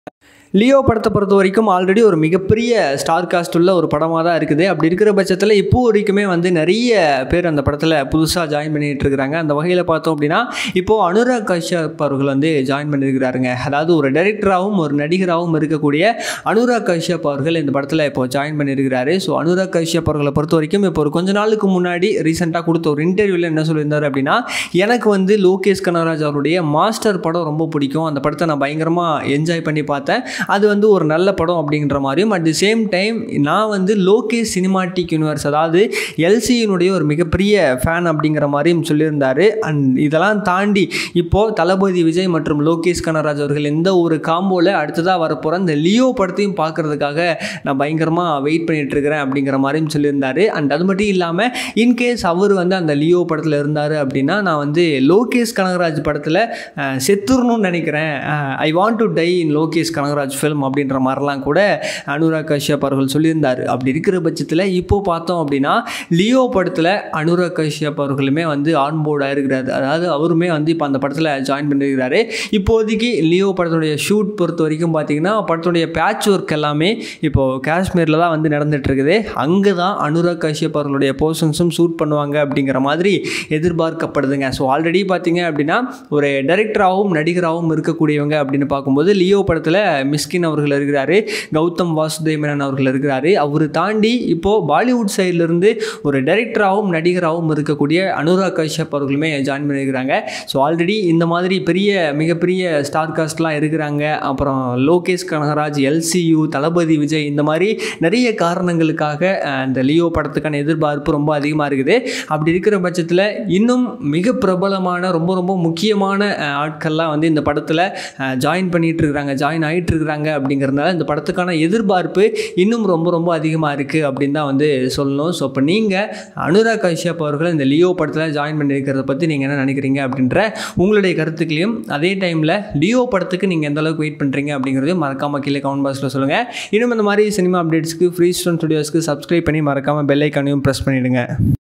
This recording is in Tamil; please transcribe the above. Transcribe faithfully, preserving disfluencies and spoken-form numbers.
லியோ படத்தை பொறுத்த வரைக்கும் ஆல்ரெடி ஒரு மிகப்பெரிய ஸ்டார் காஸ்ட் உள்ள ஒரு படமாக தான் இருக்குது. அப்படி இருக்கிற பட்சத்தில் இப்போ வரைக்குமே வந்து நிறைய பேர் அந்த படத்தில் புதுசாக ஜாயின் பண்ணிகிட்டு இருக்கிறாங்க. அந்த வகையில் பார்த்தோம் அப்படின்னா இப்போது அனுராக் கஷ்யப் அவர்கள் வந்து ஜாயின் பண்ணியிருக்கிறாருங்க. அதாவது ஒரு டைரக்டராகவும் ஒரு நடிகராகவும் இருக்கக்கூடிய அனுராக் கஷ்யப் அவர்கள் இந்த படத்தில் இப்போ ஜாயின் பண்ணியிருக்கிறாரு. ஸோ அனுராக் கஷ்யப் அவர்களை பொறுத்த வரைக்கும் இப்போ ஒரு கொஞ்ச நாளுக்கு முன்னாடி ரீசெண்டாக கொடுத்த ஒரு இன்டர்வியூவில் என்ன சொல்லியிருந்தார் அப்படின்னா, எனக்கு வந்து லோகேஷ் கனகராஜ் அவருடைய மாஸ்டர் படம் ரொம்ப பிடிக்கும், அந்த படத்தை நான் பயங்கரமாக என்ஜாய் பண்ணி பார்த்தேன், அது வந்து ஒரு நல்ல படம் அப்படிங்கிற மாதிரியும், அட் தி சேம் டைம் நான் வந்து லோகேஷ் சினிமாட்டிக் யூனிவர்ஸ் அதாவது எல்சியினுடைய ஒரு மிகப்பெரிய ஃபேன் அப்படிங்கிற மாதிரியும் சொல்லியிருந்தார். அண்ட் இதெல்லாம் தாண்டி இப்போது தளபதி விஜய் மற்றும் லோகேஷ் கனகராஜ் அவர்கள் எந்த ஒரு காம்போவில் அடுத்ததாக வரப்போகிற இந்த லியோ படத்தையும் பார்க்குறதுக்காக நான் பயங்கரமாக வெயிட் பண்ணிகிட்டு இருக்கிறேன் அப்படிங்கிற மாதிரியும் சொல்லியிருந்தார். அண்ட் அது மட்டும் இல்லாமல் இன்கேஸ் அவர் வந்து அந்த லியோ படத்தில் இருந்தார் அப்படின்னா நான் வந்து லோகேஷ் கனகராஜ் படத்தில் செத்துறணும்னு நினைக்கிறேன், I want to die in Lokesh Kanagaraj film அப்படின்ற மாதிரிலாம் கூட அனுராக் கஷ்யப் அவர்கள் சொல்லியிருந்தார். அப்படி இருக்கிற பட்சத்தில் இப்போது பார்த்தோம் அப்படின்னா லியோ படத்தில் அனுராக் கஷ்யப் அவர்களுமே வந்து ஆன்போர்டாக இருக்கிறாரு. அதாவது அவருமே வந்து இப்போ அந்த படத்தில் ஜாயின் பண்ணியிருக்கிறாரு. இப்போதைக்கு லியோ படத்துடைய ஷூட் பொறுத்த வரைக்கும் பார்த்தீங்கன்னா படத்துடைய பேட்ச் ஒர்க் எல்லாமே இப்போது காஷ்மீரில் தான் வந்து நடந்துகிட்ருக்குது. அங்கே தான் அனுராக் கஷ்யப் அவர்களுடைய போர்ஷன்ஸும் ஷூட் பண்ணுவாங்க அப்படிங்கிற மாதிரி எதிர்பார்க்கப்படுதுங்க. ஸோ ஆல்ரெடி பார்த்தீங்க அப்படின்னா ஒரு டைரக்டராகவும் நடிகராகவும் இருக்கக்கூடியவங்க அப்படின்னு பார்க்கும்போது லியோ படத்தில் மிஸ்கின் அவர்கள் இருக்கிறாரு, கௌதம் வாசுதேவ் மேனன் அவர்கள் இருக்கிறாரு. அவர் தாண்டி இப்போது பாலிவுட் சைட்லேருந்து ஒரு டைரக்டராகவும் நடிகராகவும் இருக்கக்கூடிய அனுராக் கஷ்யப் அவர்களுமே ஜாயின் பண்ணியிருக்கிறாங்க. ஸோ ஆல்ரெடி இந்த மாதிரி பெரிய மிகப்பெரிய ஸ்டார் காஸ்ட்லாம் இருக்கிறாங்க. அப்புறம் லோகேஷ் கனகராஜ், எல்சியு, தளபதி விஜய், இந்த மாதிரி நிறைய காரணங்களுக்காக இந்த லியோ படத்துக்கான எதிர்பார்ப்பு ரொம்ப அதிகமாக இருக்குது. அப்படி இருக்கிற பட்சத்தில் இன்னும் மிக பிரபலமான ரொம்ப ரொம்ப முக்கியமான ஆட்கள்லாம் வந்து இந்த படத்தில் ஜாயின் பண்ணிகிட்டு இருக்கிறாங்க, ஜாயின் ஆகிட்டு இருக்கிறாங்க. அப்படிங்கிறதுனால இந்த படத்துக்கான எதிர்பார்ப்பு இன்னும் ரொம்ப ரொம்ப அதிகமாக இருக்குது அப்படின்னு தான் வந்து சொல்லணும். ஸோ இப்போ நீங்கள் அனுராக் கஷ்யப் அவர்கள் இந்த லியோ படத்தில் ஜாயின் பண்ணியிருக்கிறத பற்றி நீங்கள் என்ன நினைக்கிறீங்க அப்படின்ற உங்களுடைய கருத்துக்களையும், அதே டைமில் லியோ படத்துக்கு நீங்கள் எந்த அளவுக்கு வெயிட் பண்ணுறீங்க அப்படிங்கிறதையும் மறக்காமல் கீழே கமெண்ட் பாக்ஸில் சொல்லுங்கள். இன்னும் இந்த மாதிரி சினிமா அப்டேட்ஸ்க்கு ஃப்ரீ ஸ்டோன் ஸ்டுடியோஸ்க்கு சப்ஸ்கிரைப் பண்ணி மறக்காமல் பெல் ஐக்கானையும் ப்ரெஸ் பண்ணிவிடுங்க.